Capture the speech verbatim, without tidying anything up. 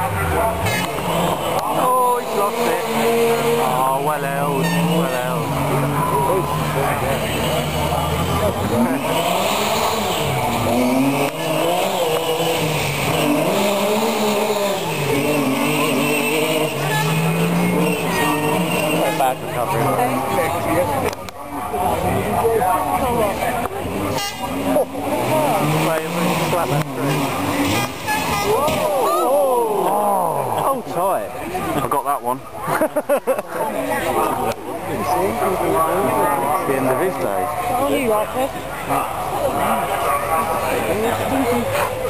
Oh, he's lost it. Oh, well held, well held. Not bad recovery. Slap that through. Oh, tight. I got that one. It's the end of his day. Oh, you like it?